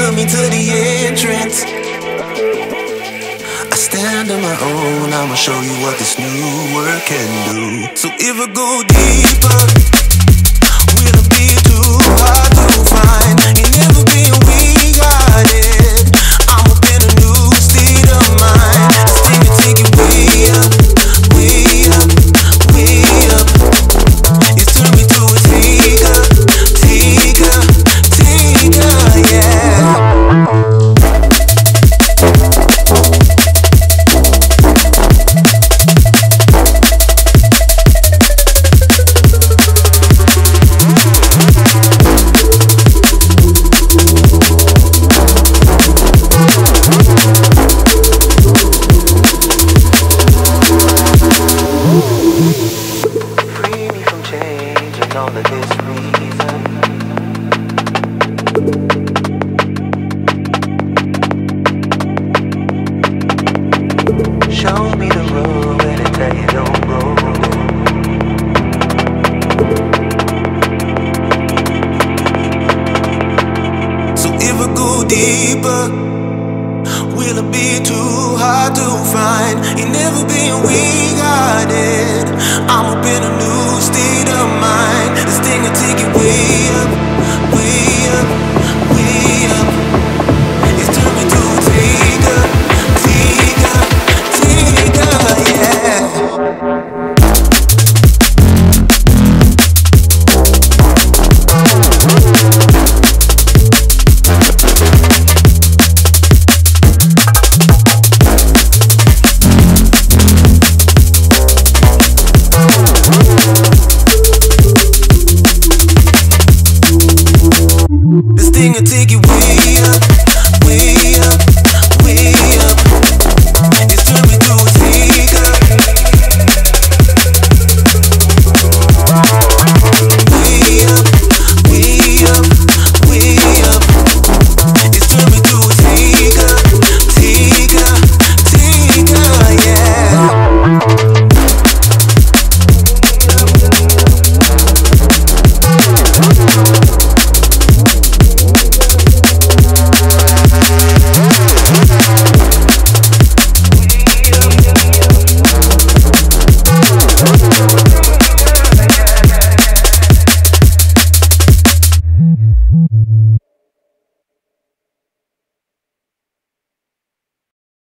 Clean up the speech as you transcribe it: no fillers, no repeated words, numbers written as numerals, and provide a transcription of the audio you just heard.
took me to the entrance. I stand on my own, I'ma show you what this new world can do. So if I go deeper, will it be too hard to find? Ain't never been we-guided. I'm up in a new state of mind. This thing will take you way up, way up, way up. It's turned me to a taker, taker, taker, yeah. Show me the road where they tell you don't go. So if I go deeper, will it be too hard to find? Ain't never been we-guided. I'm up in a new state of mind. This thing will take you way up, way up, way up. It's turned me to a taker, taker, taker, yeah. This thing will take